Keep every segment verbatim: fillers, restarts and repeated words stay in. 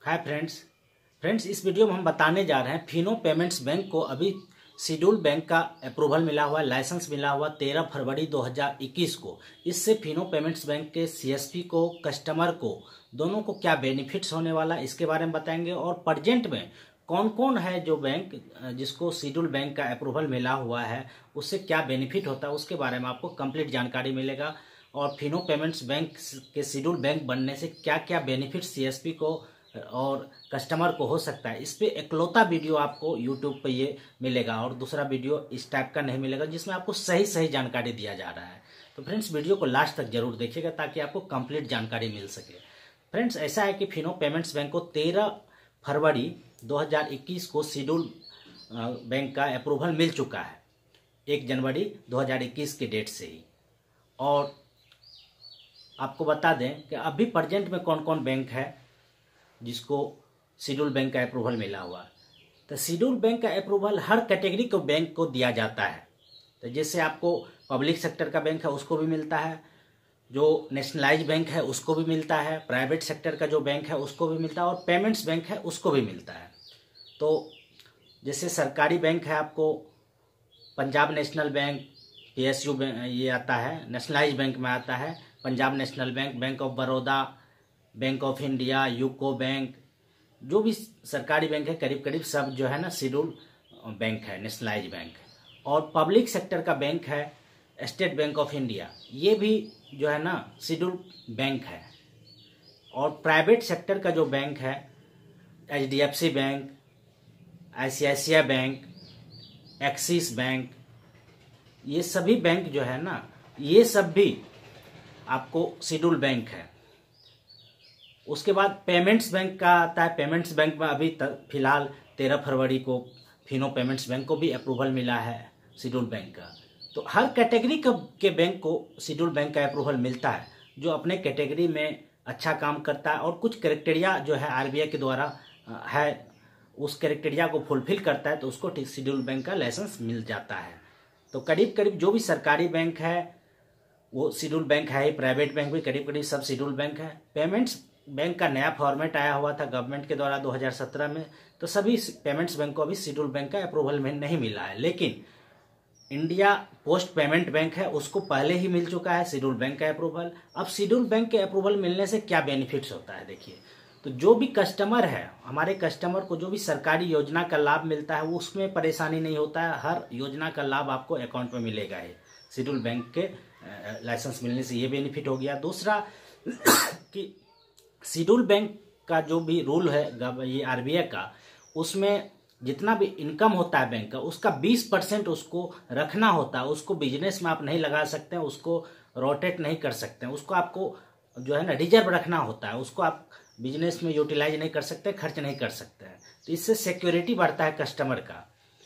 हाय friends friends इस video में हम बताने जा रहे हैं फिनो पेमेंट्स बैंक को अभी शेड्यूल बैंक का अप्रूवल मिला हुआ है, लाइसेंस मिला हुआ तेरह फरवरी दो हज़ार इक्कीस को। इससे फिनो पेमेंट्स बैंक के सीएसपी को, कस्टमर को, दोनों को क्या बेनिफिट्स होने वाला है इसके बारे में बताएंगे। और प्रेजेंट में कौन कौन है जो बैंक जिसको शेड्यूल बैंक का अप्रूवल मिला हुआ है, उससे क्या बेनिफिट होता है उसके बारे में आपको कंप्लीट जानकारी मिलेगा। और फिनो पेमेंट्स बैंक के शेड्यूल बैंक बनने से क्या क्या बेनिफिट सीएसपी को और कस्टमर को हो सकता है, इस पे इकलौता वीडियो आपको यूट्यूब पे ये मिलेगा और दूसरा वीडियो इस टाइप का नहीं मिलेगा जिसमें आपको सही सही जानकारी दिया जा रहा है। तो फ्रेंड्स वीडियो को लास्ट तक जरूर देखिएगा ताकि आपको कंप्लीट जानकारी मिल सके। फ्रेंड्स ऐसा है कि फिनो पेमेंट्स बैंक को तेरह फरवरी दो हज़ार इक्कीस को शेड्यूल बैंक का अप्रूवल मिल चुका है, एक जनवरी दो हज़ार इक्कीस के डेट से ही। और आपको बता दें कि अभी प्रेजेंट में कौन कौन बैंक है जिसको शेड्यूल बैंक का अप्रूवल मिला हुआ। तो शेड्यूल बैंक का अप्रूवल हर कैटेगरी के बैंक को दिया जाता है। तो जैसे आपको पब्लिक सेक्टर का बैंक है उसको भी मिलता है, जो नेशनलाइज बैंक है उसको भी मिलता है, प्राइवेट सेक्टर का जो बैंक है उसको भी मिलता है, और पेमेंट्स बैंक है उसको भी मिलता है। तो जैसे सरकारी बैंक है, आपको Punjab national bank, PSU bank ये आता है, नेशनलाइज बैंक में आता है Punjab national bank, bank of Baroda, bank of India, UCO bank, जो भी सरकारी बैंक है करीब करीब सब जो है ना शेड्यूल बैंक है, नेशनलाइज बैंक। और पब्लिक सेक्टर का बैंक है स्टेट बैंक ऑफ इंडिया, ये भी जो है ना शेड्यूल बैंक है। और प्राइवेट सेक्टर का जो बैंक है HDFC bank, ICICI bank, Axis bank, ये सभी बैंक जो है ना ये सब भी आपको शेड्यूल बैंक है। उसके बाद पेमेंट्स बैंक का आता है। पेमेंट्स बैंक में अभी तक फिलहाल तेरह फरवरी को फिनो पेमेंट्स बैंक को भी अप्रूवल मिला है शेड्यूल बैंक का। तो हर कैटेगरी के बैंक को शेड्यूल बैंक का अप्रूवल मिलता है जो अपने कैटेगरी में अच्छा काम करता है और कुछ क्राइटेरिया जो है आरबीआई के द्वारा है उस क्राइटेरिया को फुलफिल करता है, तो उसको शेड्यूल बैंक का लाइसेंस मिल जाता है। तो करीब करीब जो भी सरकारी बैंक है वो शेड्यूल बैंक है ही, प्राइवेट बैंक भी करीब करीब सब शेड्यूल बैंक है। पेमेंट्स बैंक का नया फॉर्मेट आया हुआ था गवर्नमेंट के द्वारा दो हज़ार सत्रह में, तो सभी पेमेंट्स बैंक को अभी शेड्यूल बैंक का अप्रूवल में नहीं मिला है। लेकिन इंडिया पोस्ट पेमेंट बैंक है उसको पहले ही मिल चुका है शेड्यूल बैंक का अप्रूवल। अब शेड्यूल बैंक के अप्रूवल मिलने से क्या बेनिफिट्स होता है देखिए। तो जो भी कस्टमर है, हमारे कस्टमर को जो भी सरकारी योजना का लाभ मिलता है वो उसमें परेशानी नहीं होता है, हर योजना का लाभ आपको अकाउंट में मिलेगा है शेड्यूल बैंक के लाइसेंस मिलने से, ये बेनिफिट हो गया। दूसरा कि शेड्यूल बैंक का जो भी रूल है ये आरबीआई का, उसमें जितना भी इनकम होता है बैंक का उसका बीस परसेंट उसको रखना होता है। उसको बिजनेस में आप नहीं लगा सकते हैं, उसको रोटेट नहीं कर सकते हैं, उसको आपको जो है ना रिजर्व रखना होता है, उसको आप बिजनेस में यूटिलाइज नहीं कर सकते, खर्च नहीं कर सकते हैं। तो इससे सिक्योरिटी बढ़ता है कस्टमर का।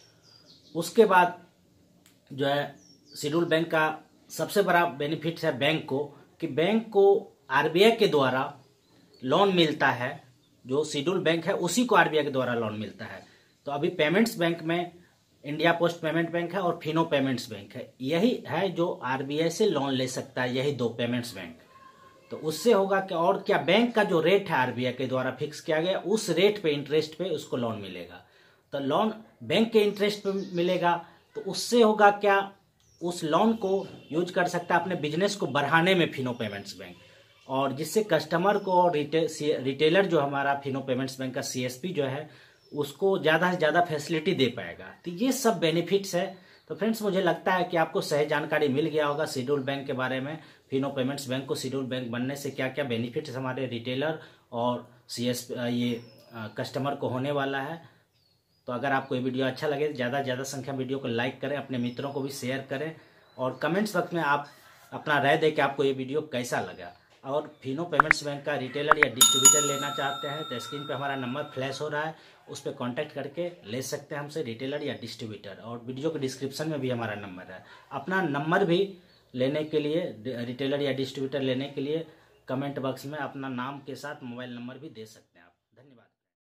उसके बाद जो है शेड्यूल बैंक का सबसे बड़ा बेनिफिट है बैंक को कि बैंक को आरबीआई के द्वारा लोन मिलता है। जो शेड्यूल बैंक है उसी को आरबीआई के द्वारा लोन मिलता है। तो अभी पेमेंट्स बैंक में इंडिया पोस्ट पेमेंट बैंक है और फिनो पेमेंट्स बैंक है, यही है जो आरबीआई से लोन ले सकता है, यही दो पेमेंट्स बैंक। तो उससे होगा कि और क्या, बैंक का जो रेट है आरबीआई के द्वारा फिक्स किया गया उस रेट पे, इंटरेस्ट पे उसको लोन मिलेगा। तो लोन बैंक के इंटरेस्ट पे मिलेगा, तो उससे होगा क्या, उस लोन को यूज कर सकता है अपने बिजनेस को बढ़ाने में फिनो पेमेंट्स बैंक, और जिससे कस्टमर को रिटे, रिटेलर जो हमारा फिनो पेमेंट्स बैंक का सीएसपी जो है उसको ज़्यादा से ज़्यादा फैसिलिटी दे पाएगा। तो ये सब बेनिफिट्स है। तो फ्रेंड्स मुझे लगता है कि आपको सही जानकारी मिल गया होगा शेड्यूल बैंक के बारे में। फिनो पेमेंट्स बैंक को शेड्यूल बैंक बनने से क्या क्या बेनिफिट्स हमारे रिटेलर और सीएस ये कस्टमर को होने वाला है। तो अगर आपको ये वीडियो अच्छा लगे तो ज़्यादा से ज़्यादा संख्या में वीडियो को लाइक करें, अपने मित्रों को भी शेयर करें, और कमेंट्स वक्त में आप अपना राय दें कि आपको ये वीडियो कैसा लगा। और फिनो पेमेंट्स बैंक का रिटेलर या डिस्ट्रीब्यूटर लेना चाहते हैं तो स्क्रीन पे हमारा नंबर फ्लैश हो रहा है, उस पर कांटेक्ट करके ले सकते हैं हमसे, रिटेलर या डिस्ट्रीब्यूटर। और वीडियो के डिस्क्रिप्शन में भी हमारा नंबर है। अपना नंबर भी लेने के लिए, रिटेलर या डिस्ट्रीब्यूटर लेने के लिए कमेंट बॉक्स में अपना नाम के साथ मोबाइल नंबर भी दे सकते हैं आप। धन्यवाद।